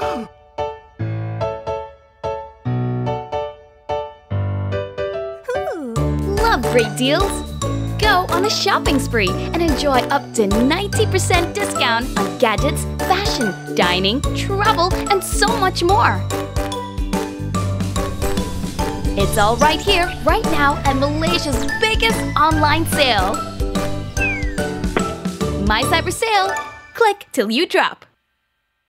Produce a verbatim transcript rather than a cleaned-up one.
Love great deals? Go on a shopping spree and enjoy up to ninety percent discount on gadgets, fashion, dining, travel, and so much more. It's all right here, right now at Malaysia's biggest online sale. MYCYBERSALE. Click till you drop.